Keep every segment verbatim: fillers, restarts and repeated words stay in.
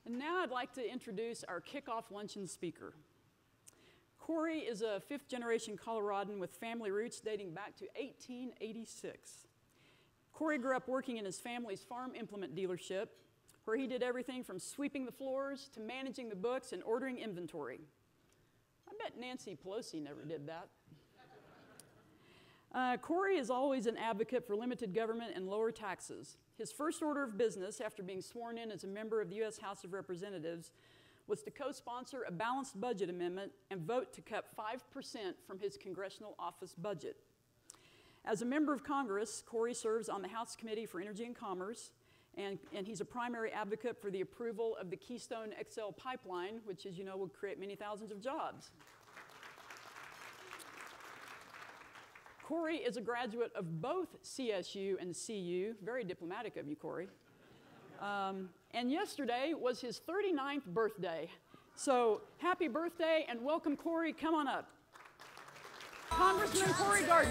And now I'd like to introduce our kickoff luncheon speaker. Cory is a fifth-generation Coloradan with family roots dating back to eighteen eighty-six. Cory grew up working in his family's farm implement dealership, where he did everything from sweeping the floors to managing the books and ordering inventory. I bet Nancy Pelosi never did that. Uh, Cory is always an advocate for limited government and lower taxes. His first order of business after being sworn in as a member of the U S House of Representatives was to co-sponsor a balanced budget amendment and vote to cut five percent from his congressional office budget. As a member of Congress, Cory serves on the House Committee for Energy and Commerce, and, and he's a primary advocate for the approval of the Keystone X L pipeline, which, as you know, will create many thousands of jobs. Cory is a graduate of both C S U and C U. Very diplomatic of you, Cory. Um, and yesterday was his thirty-ninth birthday. So happy birthday and welcome, Cory. Come on up. Congressman Cory Gardner.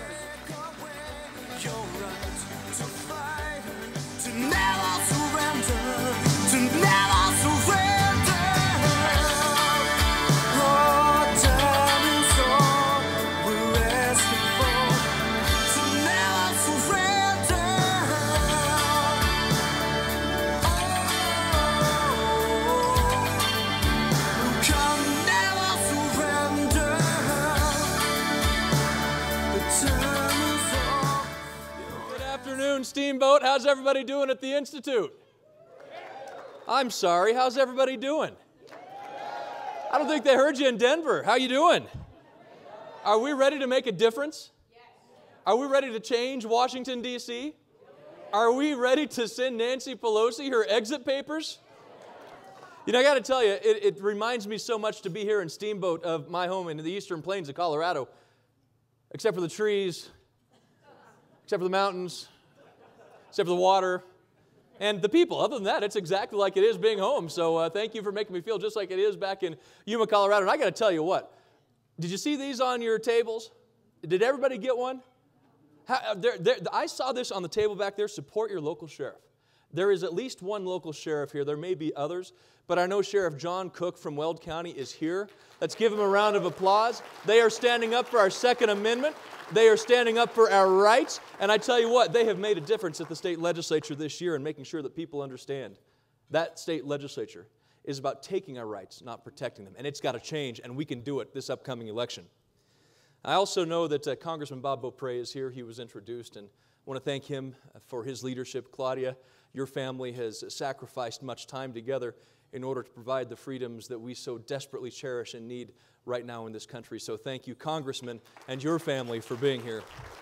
Steamboat, how's everybody doing at the Institute? I'm sorry, how's everybody doing? I don't think they heard you in Denver. How you doing? Are we ready to make a difference? Are we ready to change Washington, D C? Are we ready to send Nancy Pelosi her exit papers? You know, I got to tell you, it, it reminds me so much to be here in Steamboat of my home in the eastern plains of Colorado, except for the trees, except for the mountains, except for the water, and the people. Other than that, it's exactly like it is being home. So uh, thank you for making me feel just like it is back in Yuma, Colorado. And I got to tell you what, did you see these on your tables? Did everybody get one? How, they're, they're, I saw this on the table back there, support your local sheriff. There is at least one local sheriff here. There may be others, but I know Sheriff John Cook from Weld County is here. Let's give him a round of applause. They are standing up for our Second Amendment. They are standing up for our rights, and I tell you what, they have made a difference at the state legislature this year in making sure that people understand that state legislature is about taking our rights, not protecting them, and it's got to change, and we can do it this upcoming election. I also know that uh, Congressman Bob Beaupre is here. He was introduced, and I want to thank him for his leadership. Claudia, your family has sacrificed much time together in order to provide the freedoms that we so desperately cherish and need right now in this country. So thank you, Congressman, and your family for being here.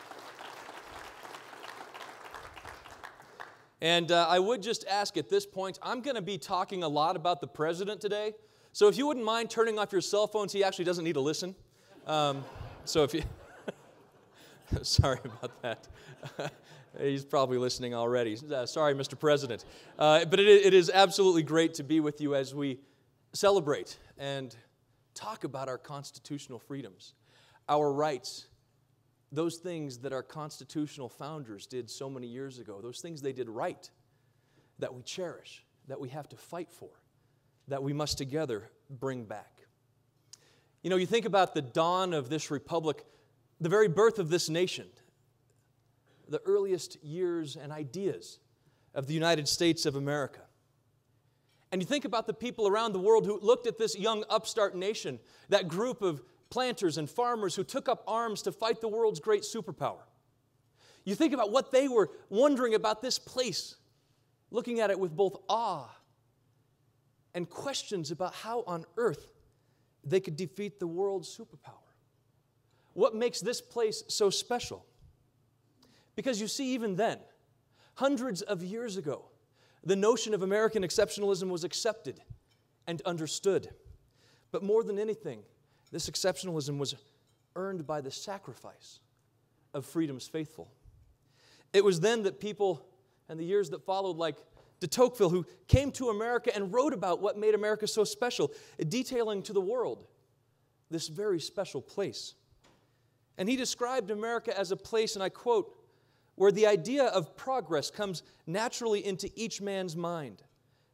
And uh, I would just ask at this point, I'm going to be talking a lot about the president today. So if you wouldn't mind turning off your cell phones, he actually doesn't need to listen. Um, so if you... Sorry about that. He's probably listening already. Uh, sorry, Mister President. Uh, but it, it is absolutely great to be with you as we celebrate and talk about our constitutional freedoms, our rights, those things that our constitutional founders did so many years ago, those things they did right, that we cherish, that we have to fight for, that we must together bring back. You know, you think about the dawn of this republic, the very birth of this nation, the earliest years and ideas of the United States of America. And you think about the people around the world who looked at this young upstart nation, that group of planters and farmers who took up arms to fight the world's great superpower. You think about what they were wondering about this place, looking at it with both awe and questions about how on earth they could defeat the world's superpower. What makes this place so special? Because you see, even then, hundreds of years ago, the notion of American exceptionalism was accepted and understood. But more than anything, this exceptionalism was earned by the sacrifice of freedom's faithful. It was then that people, and the years that followed, like de Tocqueville, who came to America and wrote about what made America so special, detailing to the world this very special place. And he described America as a place, and I quote, where the idea of progress comes naturally into each man's mind,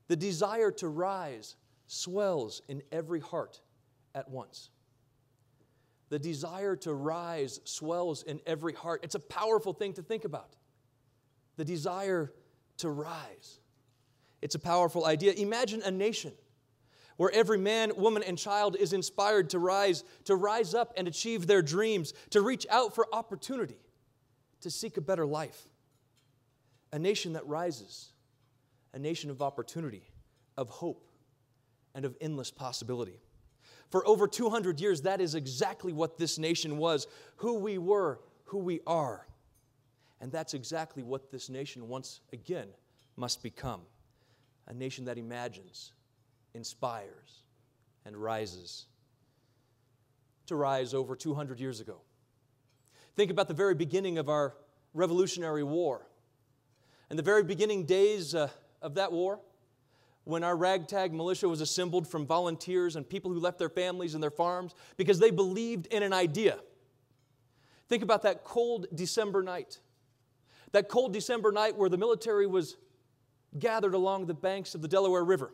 The desire to rise swells in every heart at once. The desire to rise swells in every heart. It's a powerful thing to think about. The desire to rise. It's a powerful idea. Imagine a nation where every man, woman, and child is inspired to rise, to rise up and achieve their dreams, to reach out for opportunity, to seek a better life. A nation that rises, a nation of opportunity, of hope, and of endless possibility. For over two hundred years, that is exactly what this nation was, who we were, who we are. And that's exactly what this nation once again must become. A nation that imagines, inspires, and rises. To rise over two hundred years ago. Think about the very beginning of our Revolutionary War. And the very beginning days uh, of that war, when our ragtag militia was assembled from volunteers and people who left their families and their farms because they believed in an idea. Think about that cold December night. That cold December night where the military was gathered along the banks of the Delaware River.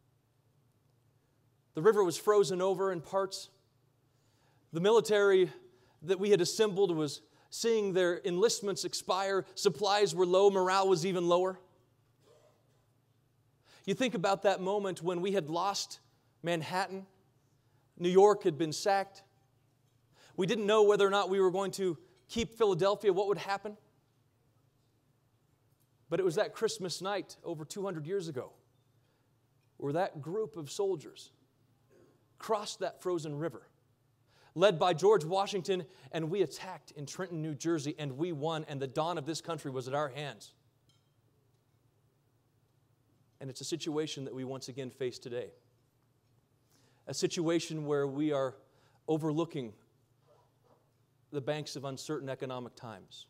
The river was frozen over in parts. The military that we had assembled was seeing their enlistments expire. Supplies were low. Morale was even lower. You think about that moment when we had lost Manhattan. New York had been sacked. We didn't know whether or not we were going to keep Philadelphia, what would happen. But it was that Christmas night over two hundred years ago where that group of soldiers crossed that frozen river, led by George Washington, and we attacked in Trenton, New Jersey, and we won, and the dawn of this country was at our hands. And it's a situation that we once again face today. A situation where we are overlooking the banks of uncertain economic times.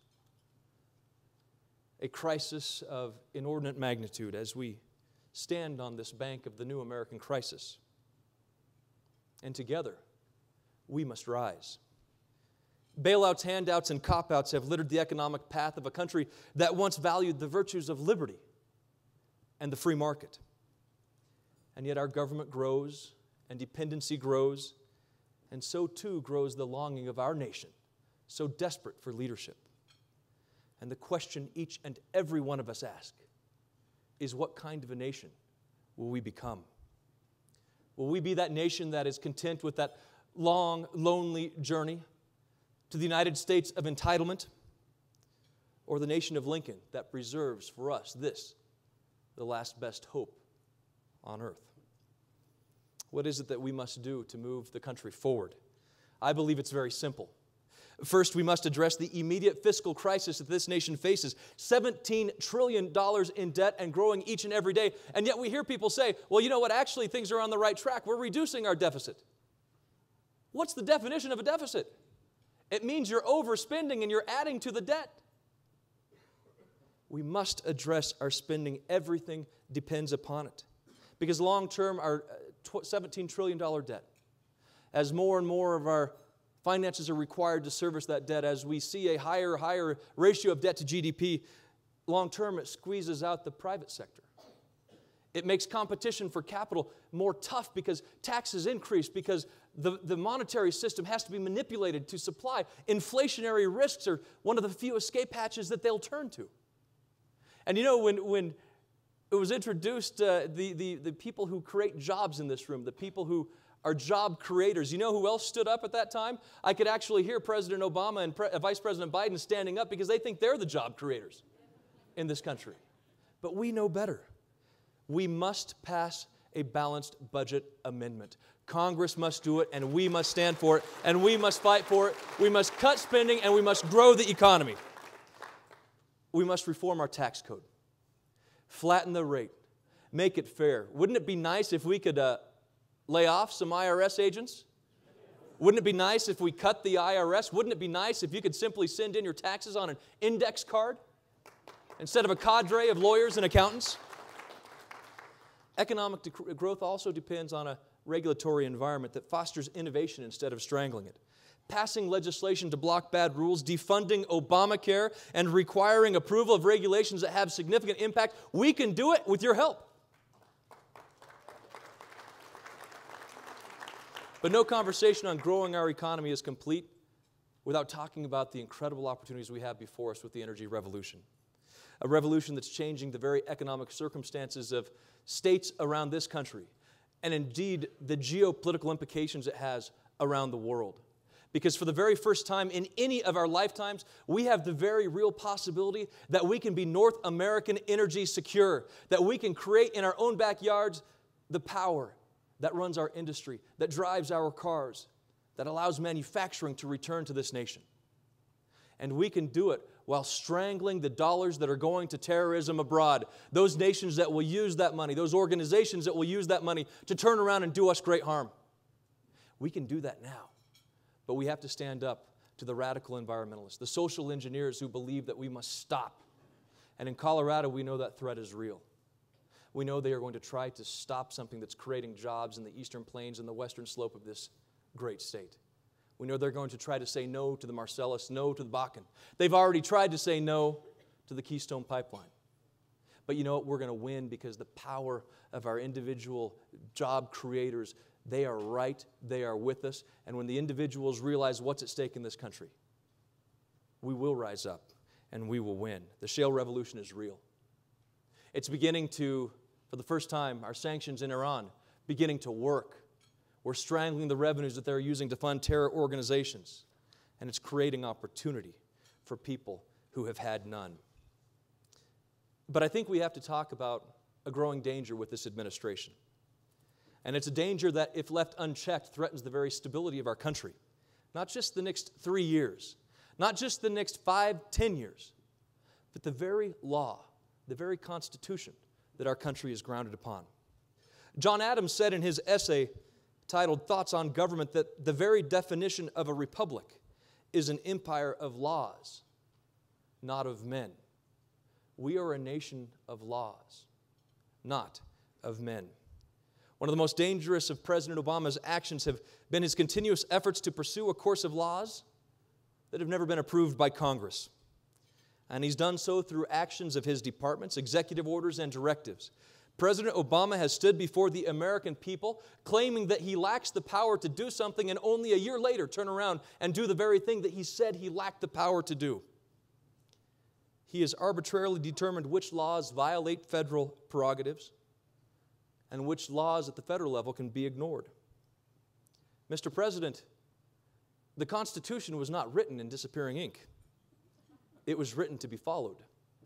A crisis of inordinate magnitude as we stand on this bank of the new American crisis. And together, we must rise. Bailouts, handouts, and cop-outs have littered the economic path of a country that once valued the virtues of liberty and the free market. And yet our government grows, and dependency grows, and so too grows the longing of our nation, so desperate for leadership. And the question each and every one of us ask is, what kind of a nation will we become? Will we be that nation that is content with that long, lonely journey to the United States of entitlement, or the nation of Lincoln that preserves for us this, the last best hope on earth? What is it that we must do to move the country forward? I believe it's very simple. First, we must address the immediate fiscal crisis that this nation faces. seventeen trillion dollars in debt and growing each and every day. And yet we hear people say, well, you know what, actually things are on the right track. We're reducing our deficit. What's the definition of a deficit? It means you're overspending and you're adding to the debt. We must address our spending. Everything depends upon it. Because long-term, our seventeen trillion dollars debt, as more and more of our finances are required to service that debt, as we see a higher, higher ratio of debt to G D P, long-term it squeezes out the private sector. It makes competition for capital more tough because taxes increase, because the, the monetary system has to be manipulated to supply. Inflationary risks are one of the few escape hatches that they'll turn to. And you know, when, when it was introduced, uh, the, the, the people who create jobs in this room, the people who are job creators, you know who else stood up at that time? I could actually hear President Obama and Pre- Vice President Biden standing up because they think they're the job creators in this country. But we know better. We must pass a balanced budget amendment. Congress must do it, and we must stand for it, and we must fight for it. We must cut spending, and we must grow the economy. We must reform our tax code, flatten the rate, make it fair. Wouldn't it be nice if we could uh, lay off some I R S agents? Wouldn't it be nice if we cut the I R S? Wouldn't it be nice if you could simply send in your taxes on an index card instead of a cadre of lawyers and accountants? Economic dec- growth also depends on a regulatory environment that fosters innovation instead of strangling it. Passing legislation to block bad rules, defunding Obamacare, and requiring approval of regulations that have significant impact, we can do it with your help. But no conversation on growing our economy is complete without talking about the incredible opportunities we have before us with the energy revolution. A revolution that's changing the very economic circumstances of states around this country, and indeed the geopolitical implications it has around the world. Because for the very first time in any of our lifetimes, we have the very real possibility that we can be North American energy secure, that we can create in our own backyards the power that runs our industry, that drives our cars, that allows manufacturing to return to this nation. And we can do it while strangling the dollars that are going to terrorism abroad, those nations that will use that money, those organizations that will use that money to turn around and do us great harm. We can do that now, but we have to stand up to the radical environmentalists, the social engineers who believe that we must stop. And in Colorado, we know that threat is real. We know they are going to try to stop something that's creating jobs in the eastern plains and the western slope of this great state. We know they're going to try to say no to the Marcellus, no to the Bakken. They've already tried to say no to the Keystone Pipeline. But you know what? We're going to win because the power of our individual job creators, they are right, they are with us. And when the individuals realize what's at stake in this country, we will rise up and we will win. The shale revolution is real. It's beginning to, for the first time, our sanctions in Iran beginning to work. We're strangling the revenues that they're using to fund terror organizations. And it's creating opportunity for people who have had none. But I think we have to talk about a growing danger with this administration. And it's a danger that, if left unchecked, threatens the very stability of our country. Not just the next three years, not just the next five, ten years, but the very law, the very Constitution that our country is grounded upon. John Adams said in his essay titled Thoughts on Government that the very definition of a republic is an empire of laws, not of men. We are a nation of laws, not of men. One of the most dangerous of President Obama's actions have been his continuous efforts to pursue a course of laws that have never been approved by Congress. And he's done so through actions of his departments, executive orders, and directives. President Obama has stood before the American people claiming that he lacks the power to do something, and only a year later turn around and do the very thing that he said he lacked the power to do. He has arbitrarily determined which laws violate federal prerogatives and which laws at the federal level can be ignored. Mister President, the Constitution was not written in disappearing ink. It was written to be followed.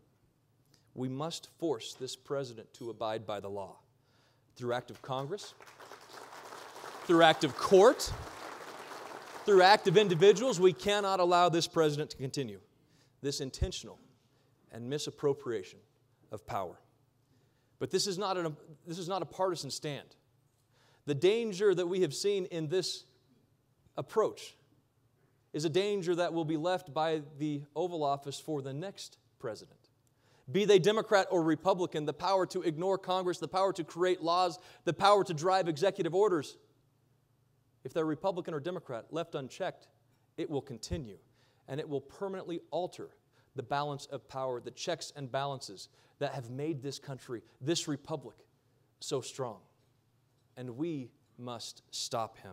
We must force this president to abide by the law through act of Congress, through act of court, through act of individuals. We cannot allow this president to continue this intentional and misappropriation of power. But this is not an, this is not a partisan stand. The danger that we have seen in this approach is a danger that will be left by the Oval Office for the next president. Be they Democrat or Republican, the power to ignore Congress, the power to create laws, the power to drive executive orders. If they're Republican or Democrat, left unchecked, it will continue, and it will permanently alter the balance of power, the checks and balances that have made this country, this republic, so strong. And we must stop him.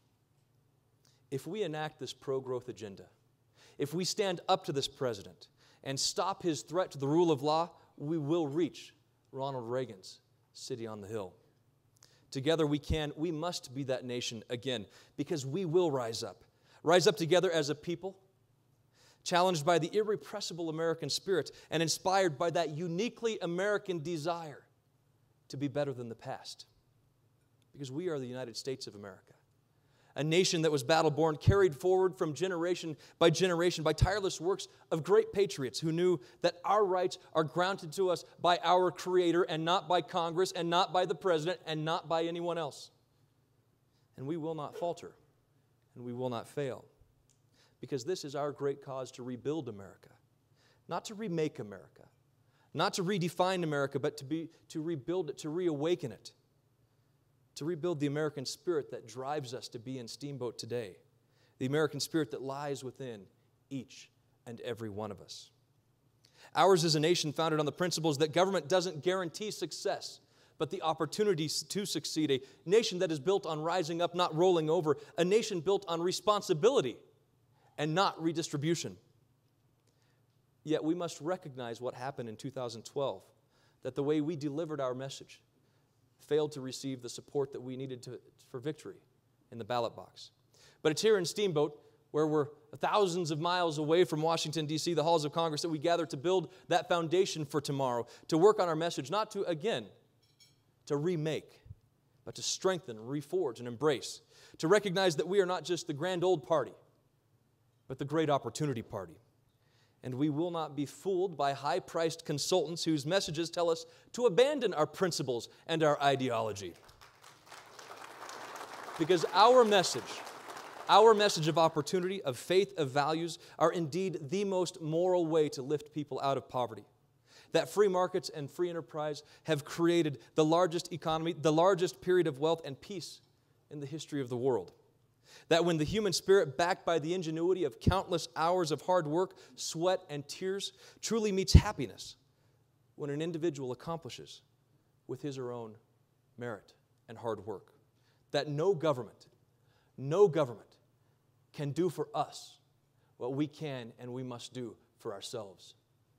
If we enact this pro-growth agenda, if we stand up to this president and stop his threat to the rule of law, we will reach Ronald Reagan's city on the hill. Together we can, we must be that nation again, because we will rise up. Rise up together as a people, challenged by the irrepressible American spirit and inspired by that uniquely American desire to be better than the past. Because we are the United States of America, a nation that was battle-born, carried forward from generation by generation by tireless works of great patriots who knew that our rights are granted to us by our Creator and not by Congress and not by the President and not by anyone else. And we will not falter, and we will not fail, because this is our great cause to rebuild America, not to remake America, not to redefine America, but to be to rebuild it, to reawaken it, to rebuild the American spirit that drives us to be in Steamboat today, the American spirit that lies within each and every one of us. Ours is a nation founded on the principles that government doesn't guarantee success, but the opportunities to succeed, a nation that is built on rising up, not rolling over, a nation built on responsibility and not redistribution. Yet we must recognize what happened in two thousand twelve, that the way we delivered our message failed to receive the support that we needed to, for victory in the ballot box. But it's here in Steamboat, where we're thousands of miles away from Washington, D C, the halls of Congress, that we gather to build that foundation for tomorrow, to work on our message, not to, again, to remake, but to strengthen, reforge, and embrace, to recognize that we are not just the grand old party, but the great opportunity party. And we will not be fooled by high-priced consultants whose messages tell us to abandon our principles and our ideology. Because our message, our message of opportunity, of faith, of values, are indeed the most moral way to lift people out of poverty. That free markets and free enterprise have created the largest economy, the largest period of wealth and peace in the history of the world. That when the human spirit, backed by the ingenuity of countless hours of hard work, sweat, and tears, truly meets happiness, when an individual accomplishes with his or her own merit and hard work. That no government, no government can do for us what we can and we must do for ourselves.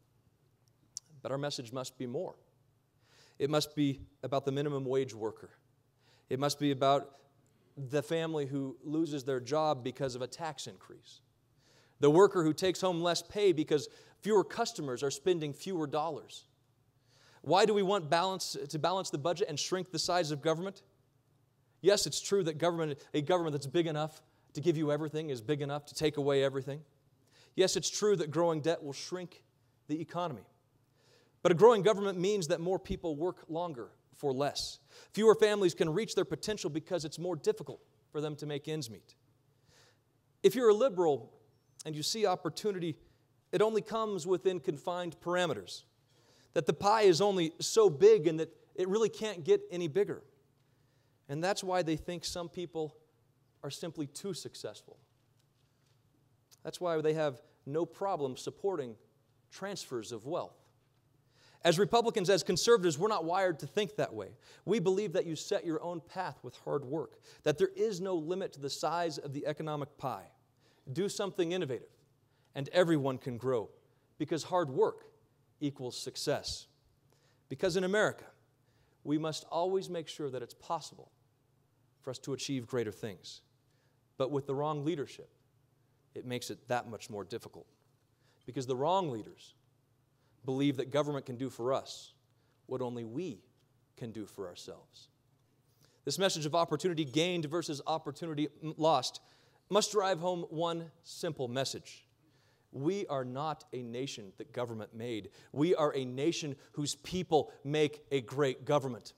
But our message must be more. It must be about the minimum wage worker. It must be about the family who loses their job because of a tax increase. The worker who takes home less pay because fewer customers are spending fewer dollars. Why do we want balance to balance the budget and shrink the size of government? Yes, it's true that government, a government that's big enough to give you everything is big enough to take away everything. Yes, it's true that growing debt will shrink the economy. But a growing government means that more people work longer for less. Fewer families can reach their potential because it's more difficult for them to make ends meet. If you're a liberal and you see opportunity, it only comes within confined parameters. That the pie is only so big and that it really can't get any bigger. And that's why they think some people are simply too successful. That's why they have no problem supporting transfers of wealth. As Republicans, as conservatives, we're not wired to think that way. We believe that you set your own path with hard work, that there is no limit to the size of the economic pie. Do something innovative, and everyone can grow, because hard work equals success. Because in America, we must always make sure that it's possible for us to achieve greater things. But with the wrong leadership, it makes it that much more difficult. Because the wrong leaders believe that government can do for us what only we can do for ourselves. This message of opportunity gained versus opportunity lost must drive home one simple message. We are not a nation that government made. We are a nation whose people make a great government.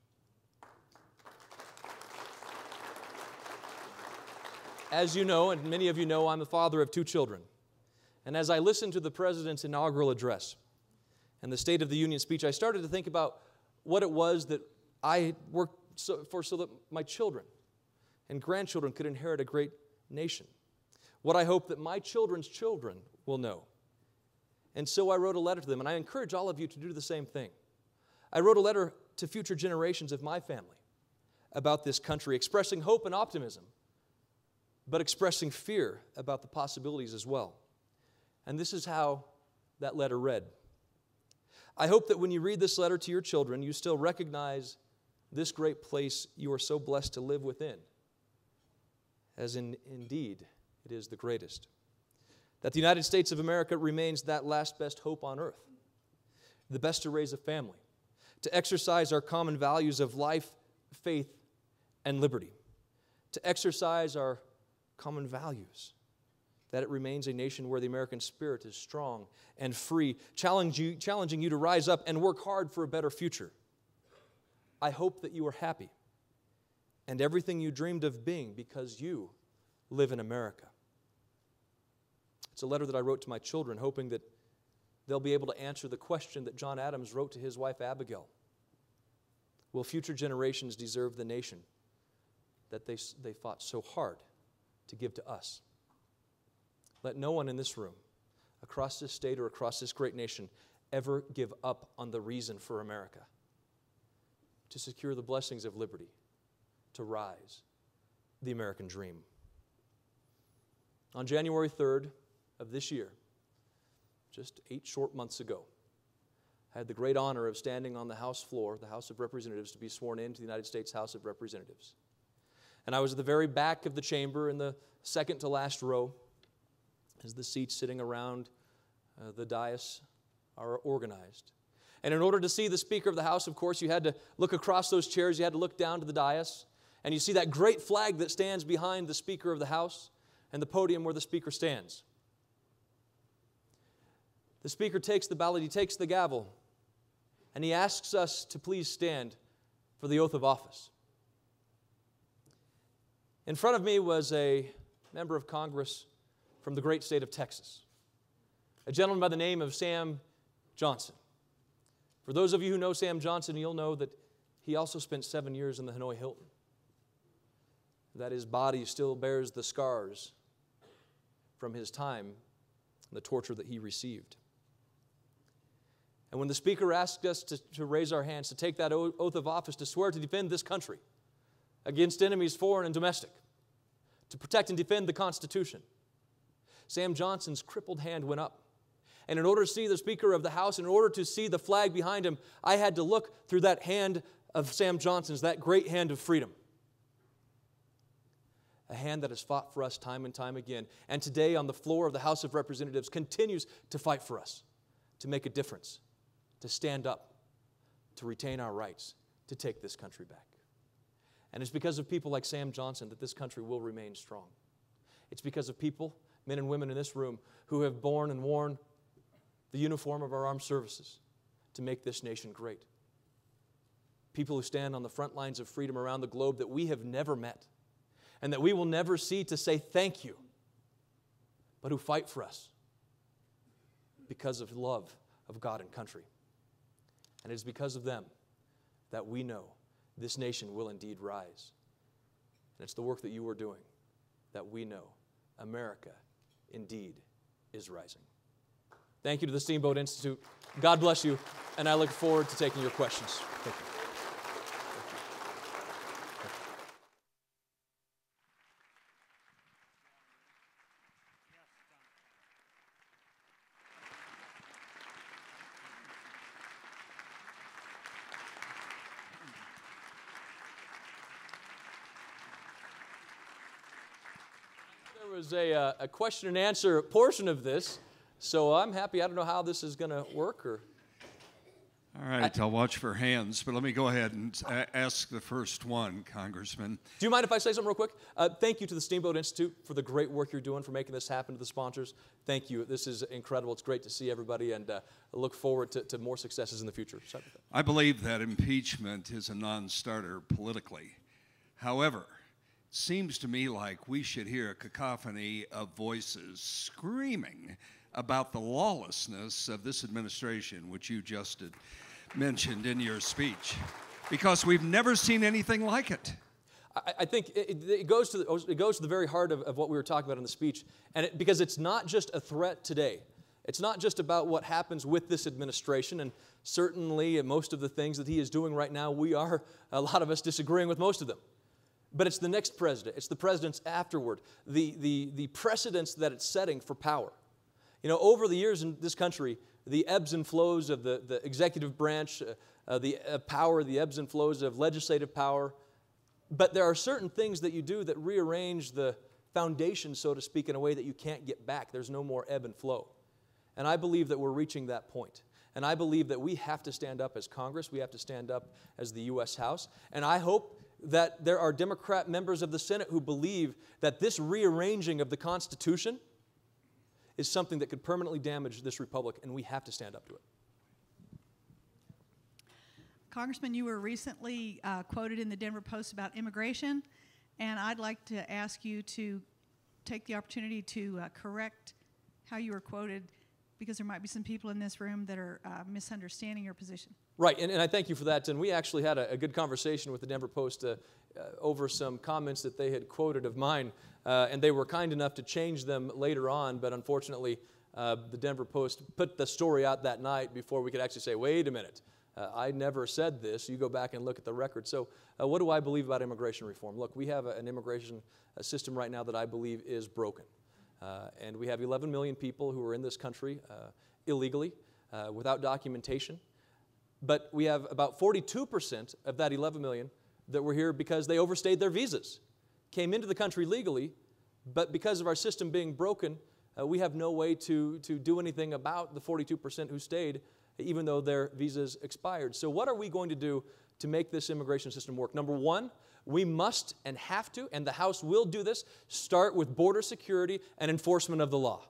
As you know, and many of you know, I'm the father of two children. And as I listened to the President's inaugural address and the State of the Union speech, I started to think about what it was that I worked so, for so that my children and grandchildren could inherit a great nation. What I hope that my children's children will know. And so I wrote a letter to them, and I encourage all of you to do the same thing. I wrote a letter to future generations of my family about this country, expressing hope and optimism, but expressing fear about the possibilities as well. And this is how that letter read. I hope that when you read this letter to your children, you still recognize this great place you are so blessed to live within, as in, indeed it is the greatest. That the United States of America remains that last best hope on earth, the best to raise a family, to exercise our common values of life, faith, and liberty, to exercise our common values, that it remains a nation where the American spirit is strong and free, challenge you, challenging you to rise up and work hard for a better future. I hope that you are happy and everything you dreamed of being because you live in America. It's a letter that I wrote to my children, hoping that they'll be able to answer the question that John Adams wrote to his wife Abigail. Will future generations deserve the nation that they, they fought so hard to give to us? Let no one in this room, across this state or across this great nation, ever give up on the reason for America. to secure the blessings of liberty, to rise the American dream. On January third of this year, just eight short months ago, I had the great honor of standing on the House floor, the House of Representatives, to be sworn into the United States House of Representatives. And I was at the very back of the chamber in the second to last row as the seats sitting around uh, the dais are organized. And in order to see the Speaker of the House, of course, you had to look across those chairs, you had to look down to the dais, and you see that great flag that stands behind the Speaker of the House and the podium where the Speaker stands. The Speaker takes the ballot, he takes the gavel, and he asks us to please stand for the oath of office. In front of me was a member of Congress from the great state of Texas, a gentleman by the name of Sam Johnson. For those of you who know Sam Johnson, you'll know that he also spent seven years in the Hanoi Hilton, that his body still bears the scars from his time and the torture that he received. And when the Speaker asked us to, to raise our hands, to take that oath of office, to swear to defend this country against enemies foreign and domestic, to protect and defend the Constitution, Sam Johnson's crippled hand went up. And in order to see the Speaker of the House, in order to see the flag behind him, I had to look through that hand of Sam Johnson's, that great hand of freedom. A hand that has fought for us time and time again. And today on the floor of the House of Representatives continues to fight for us, to make a difference, to stand up, to retain our rights, to take this country back. And it's because of people like Sam Johnson that this country will remain strong. It's because of people, men and women in this room, who have borne and worn the uniform of our armed services to make this nation great. People who stand on the front lines of freedom around the globe that we have never met and that we will never see to say thank you, but who fight for us because of love of God and country. And it is because of them that we know this nation will indeed rise. And it's the work that you are doing that we know America indeed is rising. Thank you to the Steamboat Institute. God bless you, and I look forward to taking your questions. Thank you. There was a, uh, a question and answer portion of this. So I'm happy. I don't know how this is going to work. Or All right, I, I'll watch for hands, but let me go ahead and a- ask the first one, Congressman. Do you mind if I say something real quick? Uh, thank you to the Steamboat Institute for the great work you're doing, for making this happen, to the sponsors. Thank you. This is incredible. It's great to see everybody, and uh, I look forward to, to more successes in the future. Sorry about that. I believe that impeachment is a non-starter politically. However, it seems to me like we should hear a cacophony of voices screaming about the lawlessness of this administration, which you just mentioned in your speech, because we've never seen anything like it. I, I think it, it, goes to the, it goes to the very heart of, of what we were talking about in the speech, and it, because it's not just a threat today. It's not just about what happens with this administration, and certainly most of the things that he is doing right now, we are, a lot of us, disagreeing with most of them. But it's the next president. It's the presidents afterward, the, the, the precedents that it's setting for power. You know, over the years in this country, the ebbs and flows of the, the executive branch, uh, uh, the uh, power, the ebbs and flows of legislative power. But there are certain things that you do that rearrange the foundation, so to speak, in a way that you can't get back. There's no more ebb and flow. And I believe that we're reaching that point. And I believe that we have to stand up as Congress. We have to stand up as the U S House. And I hope that there are Democrat members of the Senate who believe that this rearranging of the Constitution is something that could permanently damage this republic, and we have to stand up to it. Congressman, you were recently uh, quoted in the Denver Post about immigration, and I'd like to ask you to take the opportunity to uh, correct how you were quoted, because there might be some people in this room that are uh, misunderstanding your position. Right, and, and I thank you for that. And we actually had a, a good conversation with the Denver Post uh, uh, over some comments that they had quoted of mine, uh, and they were kind enough to change them later on, but unfortunately, uh, the Denver Post put the story out that night before we could actually say, wait a minute, Uh, I never said this. You go back and look at the record. So uh, what do I believe about immigration reform? Look, we have a, an immigration uh, system right now that I believe is broken. Uh, and we have eleven million people who are in this country uh, illegally, uh, without documentation. But we have about forty-two percent of that eleven million that were here because they overstayed their visas, came into the country legally, but because of our system being broken, uh, we have no way to, to do anything about the forty-two percent who stayed, even though their visas expired. So what are we going to do to make this immigration system work? Number one, we must and have to, and the House will do this, start with border security and enforcement of the law.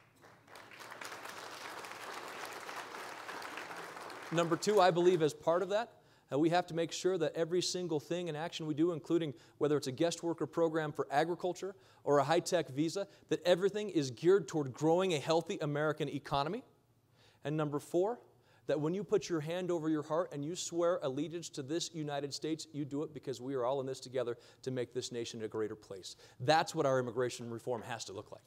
Number two, I believe as part of that, uh, we have to make sure that every single thing and action we do, including whether it's a guest worker program for agriculture or a high-tech visa, that everything is geared toward growing a healthy American economy. And number four, that when you put your hand over your heart and you swear allegiance to this United States, you do it because we are all in this together to make this nation a greater place. That's what our immigration reform has to look like.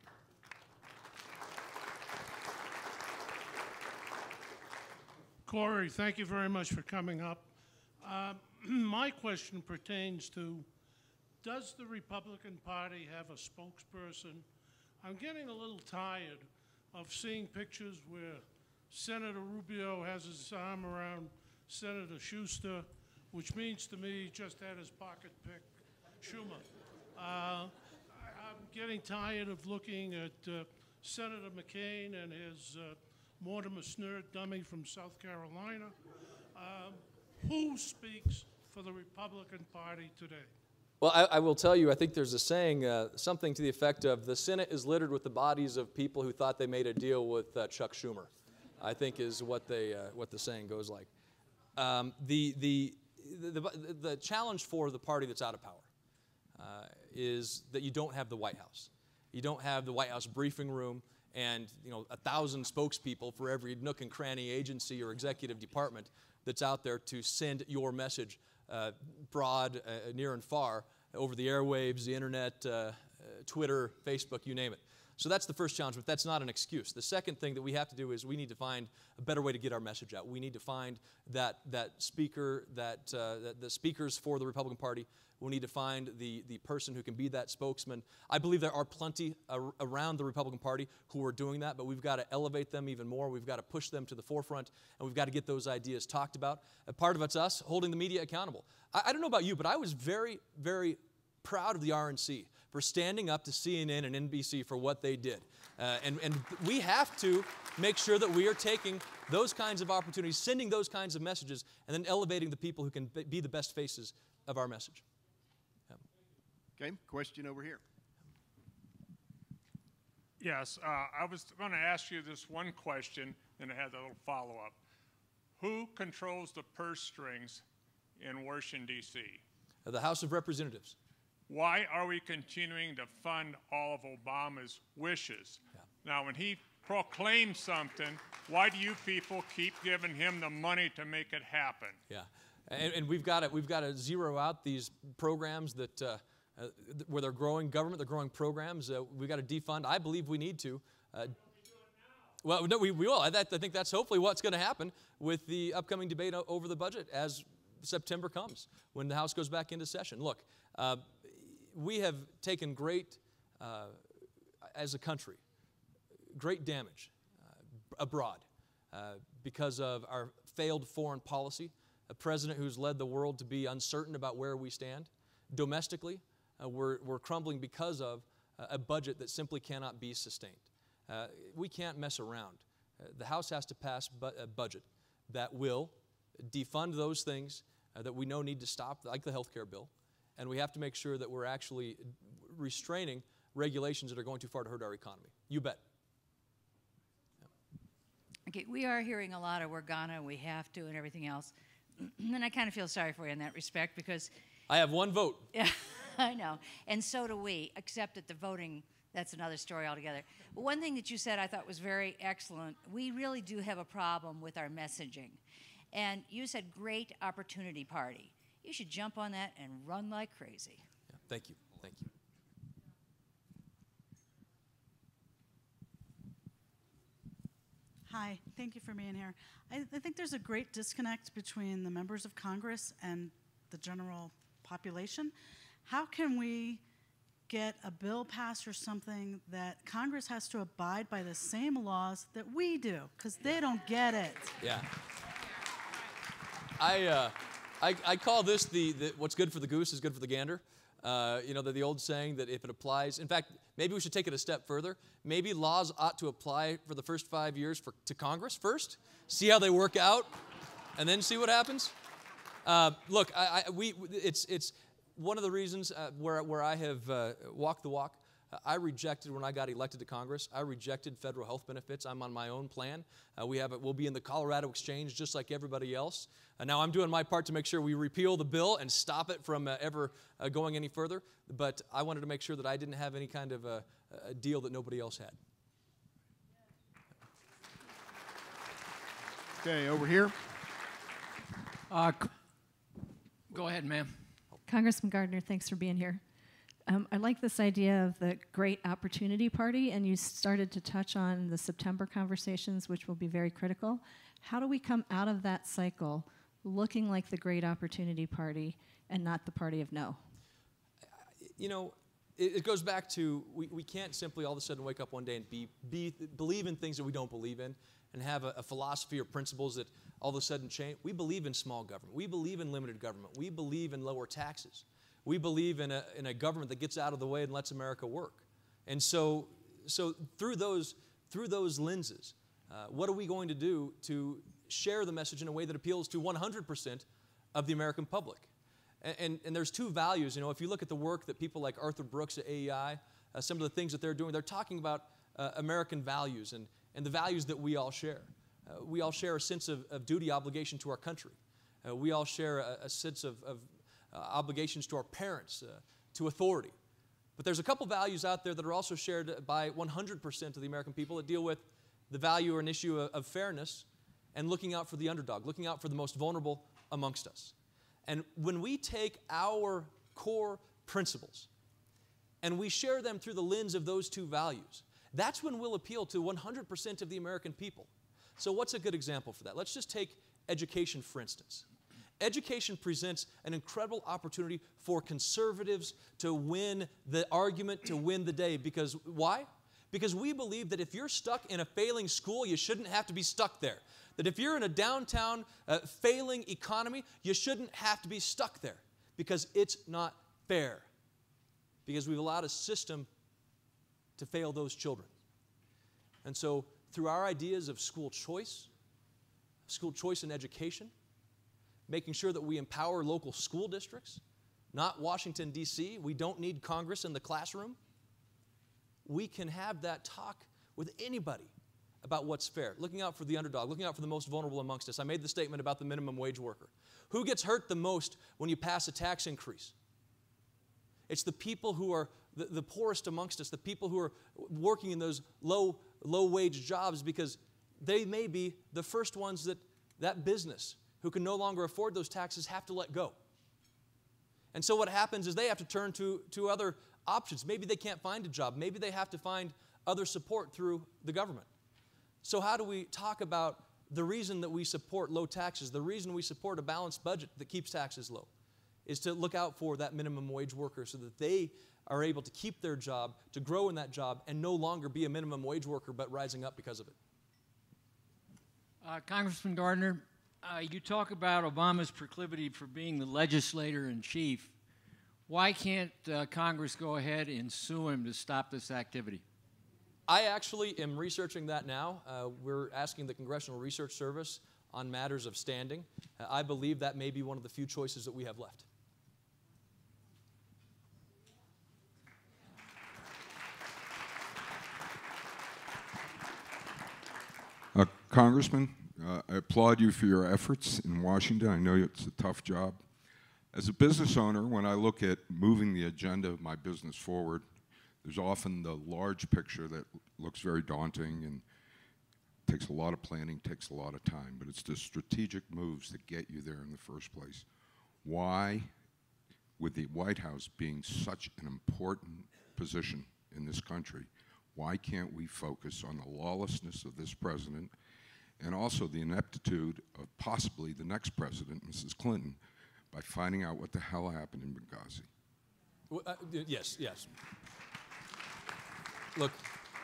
Cory, thank you very much for coming up. Uh, my question pertains to, does the Republican Party have a spokesperson? I'm getting a little tired of seeing pictures where Senator Rubio has his arm around Senator Schuster, which means to me he just had his pocket pick Schumer. Uh, I, I'm getting tired of looking at uh, Senator McCain and his uh, Mortimer Snerd dummy from South Carolina. Um, who speaks for the Republican Party today? Well, I, I will tell you, I think there's a saying, uh, something to the effect of, the Senate is littered with the bodies of people who thought they made a deal with uh, Chuck Schumer, I think is what, they, uh, what the saying goes like. Um, the, the, the, the, the challenge for the party that's out of power uh, is that you don't have the White House. You don't have the White House briefing room and you know, a thousand spokespeople for every nook and cranny agency or executive department that's out there to send your message uh, broad, uh, near and far, over the airwaves, the internet, uh, uh, Twitter, Facebook, you name it. So that's the first challenge, but that's not an excuse. The second thing that we have to do is we need to find a better way to get our message out. We need to find that, that speaker, that, uh, that the speakers for the Republican Party. We need to find the, the person who can be that spokesman. I believe there are plenty ar around the Republican Party who are doing that, but we've got to elevate them even more. We've got to push them to the forefront, and we've got to get those ideas talked about. A part of it's us holding the media accountable. I, I don't know about you, but I was very, very proud of the R N C for standing up to C N N and N B C for what they did. Uh, and, and we have to make sure that we are taking those kinds of opportunities, sending those kinds of messages, and then elevating the people who can be the best faces of our message. Okay, question over here. Yes, uh, I was going to ask you this one question, and I had a little follow-up. Who controls the purse strings in Washington, D C? The House of Representatives. Why are we continuing to fund all of Obama's wishes? Yeah. Now, when he proclaims something, why do you people keep giving him the money to make it happen? Yeah, and, and we've got to we've got to zero out these programs that. Uh, Uh, where they're growing government, they're growing programs. Uh, we've got to defund. I believe we need to. Uh, well, no, we, we will. I, that, I think that's hopefully what's going to happen with the upcoming debate over the budget as September comes, when the House goes back into session. Look, uh, we have taken great, uh, as a country, great damage uh, abroad uh, because of our failed foreign policy, a president who's led the world to be uncertain about where we stand. Domestically, Uh, we're, we're crumbling because of uh, a budget that simply cannot be sustained. Uh, we can't mess around. Uh, the House has to pass bu a budget that will defund those things uh, that we know need to stop, like the health care bill, and we have to make sure that we're actually restraining regulations that are going too far to hurt our economy. You bet. Yeah. Okay, we are hearing a lot of we're gonna, we have to, and everything else. And I kind of feel sorry for you in that respect because I have one vote. Yeah, I know. And so do we, except that the voting, that's another story altogether. But one thing that you said I thought was very excellent. We really do have a problem with our messaging. And you said great opportunity party. You should jump on that and run like crazy. Yeah, thank you. Thank you. Hi, thank you for being here. I, I think there's a great disconnect between the members of Congress and the general population. How can we get a bill passed or something that Congress has to abide by the same laws that we do? Because they don't get it. Yeah. I, uh, I, I call this the, the what's good for the goose is good for the gander. Uh, you know, the, the old saying that if it applies, in fact, maybe we should take it a step further. Maybe laws ought to apply for the first five years for, to Congress first, see how they work out, and then see what happens. Uh, look, I, I, we, it's, it's one of the reasons uh, where, where I have uh, walked the walk. Uh, I rejected, when I got elected to Congress, I rejected federal health benefits. I'm on my own plan. Uh, we have it, we'll be in the Colorado Exchange just like everybody else. Uh, now I'm doing my part to make sure we repeal the bill and stop it from uh, ever uh, going any further. But I wanted to make sure that I didn't have any kind of a, a deal that nobody else had. Okay, over here. Uh, go ahead, ma'am. Congressman Gardner, thanks for being here. Um, I like this idea of the Great Opportunity Party, and you started to touch on the September conversations, which will be very critical. How do we come out of that cycle looking like the Great Opportunity Party and not the party of no? You know, it, it goes back to we, we can't simply all of a sudden wake up one day and be, be, believe in things that we don't believe in and have a, a philosophy or principles that all of a sudden change. We believe in small government. We believe in limited government. We believe in lower taxes. We believe in a, in a government that gets out of the way and lets America work. And so, so through those, through those lenses, uh, what are we going to do to share the message in a way that appeals to one hundred percent of the American public? And, and, and there's two values. You know, if you look at the work that people like Arthur Brooks at A E I, uh, some of the things that they're doing, they're talking about uh, American values and, and the values that we all share. Uh, we all share a sense of, of duty, obligation to our country. Uh, we all share a, a sense of, of Uh, obligations to our parents, uh, to authority. But there's a couple values out there that are also shared by one hundred percent of the American people that deal with the value or an issue of, of fairness and looking out for the underdog, looking out for the most vulnerable amongst us. And when we take our core principles and we share them through the lens of those two values, that's when we'll appeal to one hundred percent of the American people. So what's a good example for that? Let's just take education, for instance. Education presents an incredible opportunity for conservatives to win the argument, to win the day. Because why? Because we believe that if you're stuck in a failing school, you shouldn't have to be stuck there. That if you're in a downtown uh, failing economy, you shouldn't have to be stuck there. Because it's not fair. Because we've allowed a system to fail those children. And so through our ideas of school choice, school choice in education, making sure that we empower local school districts, not Washington, D C We don't need Congress in the classroom. We can have that talk with anybody about what's fair, looking out for the underdog, looking out for the most vulnerable amongst us. I made the statement about the minimum wage worker. Who gets hurt the most when you pass a tax increase? It's the people who are the, the poorest amongst us, the people who are working in those low, low-wage jobs, because they may be the first ones that that business who can no longer afford those taxes have to let go. And so what happens is they have to turn to, to other options. Maybe they can't find a job. Maybe they have to find other support through the government. So how do we talk about the reason that we support low taxes, the reason we support a balanced budget that keeps taxes low, is to look out for that minimum wage worker so that they are able to keep their job, to grow in that job, and no longer be a minimum wage worker but rising up because of it. Uh, Congressman Gardner, Uh, you talk about Obama's proclivity for being the legislator in chief. Why can't uh, Congress go ahead and sue him to stop this activity? I actually am researching that now. Uh, we're asking the Congressional Research Service on matters of standing. Uh, I believe that may be one of the few choices that we have left. Uh, Congressman, Uh, I applaud you for your efforts in Washington. I know it's a tough job. As a business owner, when I look at moving the agenda of my business forward, there's often the large picture that looks very daunting and takes a lot of planning, takes a lot of time, but it's the strategic moves that get you there in the first place. Why, with the White House being such an important position in this country, why can't we focus on the lawlessness of this president and also the ineptitude of possibly the next president, Missus Clinton, by finding out what the hell happened in Benghazi. Well, uh, yes, yes. Look,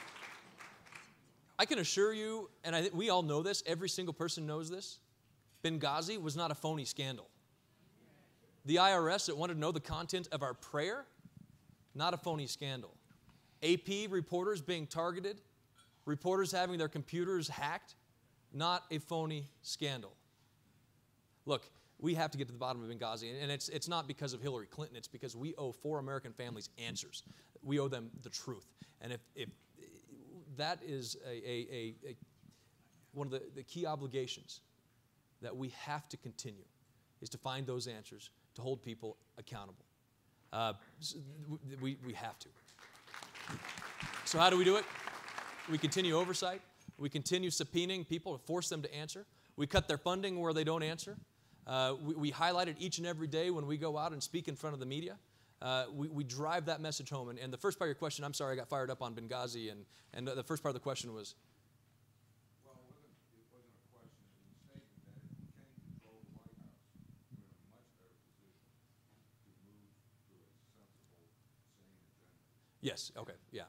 I can assure you, and I th we all know this, every single person knows this, Benghazi was not a phony scandal. The I R S that wanted to know the content of our prayer, not a phony scandal. A P reporters being targeted, reporters having their computers hacked, not a phony scandal. Look, we have to get to the bottom of Benghazi, and it's, it's not because of Hillary Clinton, it's because we owe four American families answers. We owe them the truth. And if, if that is a, a, a, a, one of the, the key obligations that we have to continue, is to find those answers, to hold people accountable. Uh, we, we have to. So how do we do it? We continue oversight. We continue subpoenaing people to force them to answer. We cut their funding where they don't answer. Uh, we, we highlight it each and every day when we go out and speak in front of the media. Uh, we, we drive that message home. And, and the first part of your question, I'm sorry, I got fired up on Benghazi, and, and the first part of the question was? Well, it wasn't, it wasn't a question, it was a statement that if you can control the White House, you're in a much better position to move to a sensible, sane agenda. Yes, okay, yeah.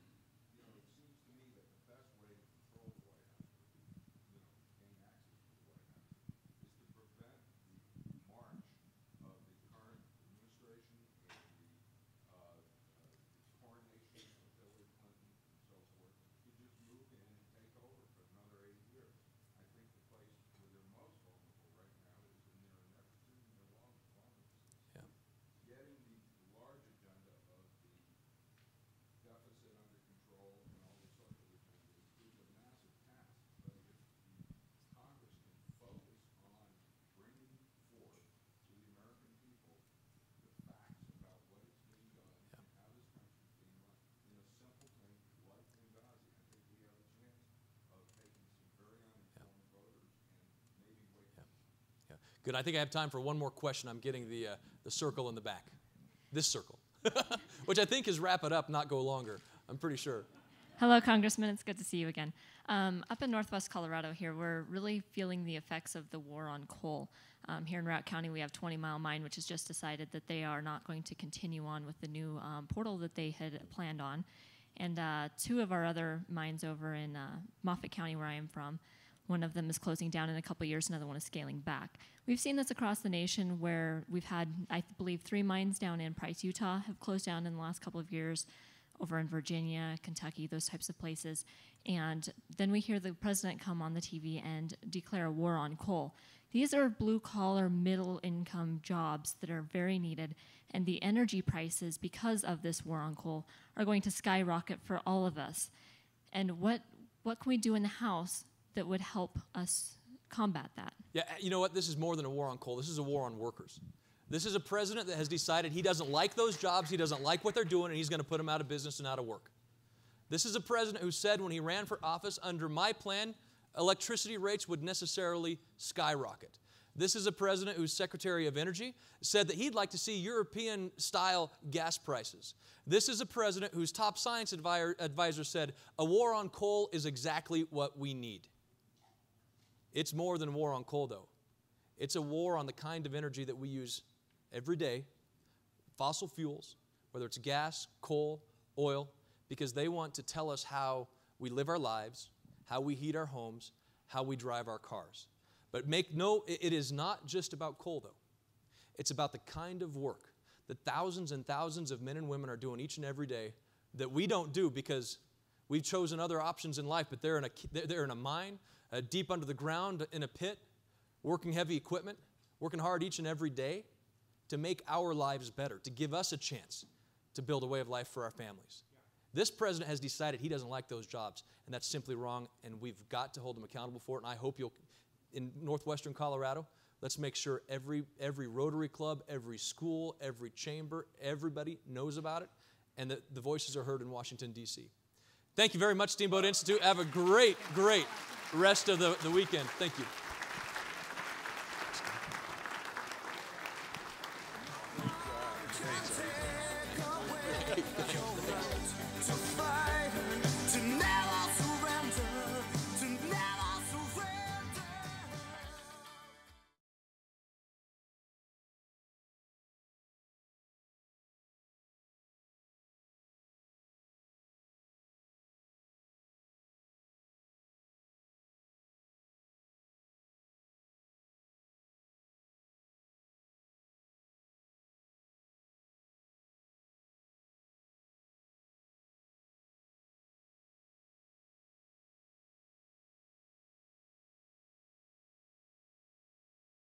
Good. I think I have time for one more question. I'm getting the, uh, the circle in the back. This circle. Which I think is wrap it up, not go longer. I'm pretty sure. Hello, Congressman. It's good to see you again. Um, up in northwest Colorado here, we're really feeling the effects of the war on coal. Um, here in Routt County, we have twenty mile Mine, which has just decided that they are not going to continue on with the new um, portal that they had planned on. And uh, two of our other mines over in uh, Moffett County, where I am from, one of them is closing down in a couple years, another one is scaling back. We've seen this across the nation where we've had, I believe, three mines down in Price, Utah have closed down in the last couple of years, over in Virginia, Kentucky, those types of places. And then we hear the president come on the T V and declare a war on coal. These are blue-collar, middle-income jobs that are very needed, and the energy prices, because of this war on coal, are going to skyrocket for all of us. And what, what can we do in the House that would help us combat that? Yeah, you know what? This is more than a war on coal. This is a war on workers. This is a president that has decided he doesn't like those jobs, he doesn't like what they're doing, and he's going to put them out of business and out of work. This is a president who said when he ran for office, under my plan, electricity rates would necessarily skyrocket. This is a president who's Secretary of Energy said that he'd like to see European-style gas prices. This is a president whose top science advisor said a war on coal is exactly what we need. It's more than a war on coal, though. It's a war on the kind of energy that we use every day, fossil fuels, whether it's gas, coal, oil, because they want to tell us how we live our lives, how we heat our homes, how we drive our cars. But make no, it is not just about coal, though. It's about the kind of work that thousands and thousands of men and women are doing each and every day that we don't do because we've chosen other options in life, but they're in a, they're in a mine, uh, deep under the ground, in a pit, working heavy equipment, working hard each and every day to make our lives better, to give us a chance to build a way of life for our families. This president has decided he doesn't like those jobs, and that's simply wrong, and we've got to hold him accountable for it, and I hope you'll, in northwestern Colorado, let's make sure every, every Rotary Club, every school, every chamber, everybody knows about it, and that the voices are heard in Washington, D C Thank you very much, Steamboat Institute. Have a great, great rest of the, the weekend. Thank you. To never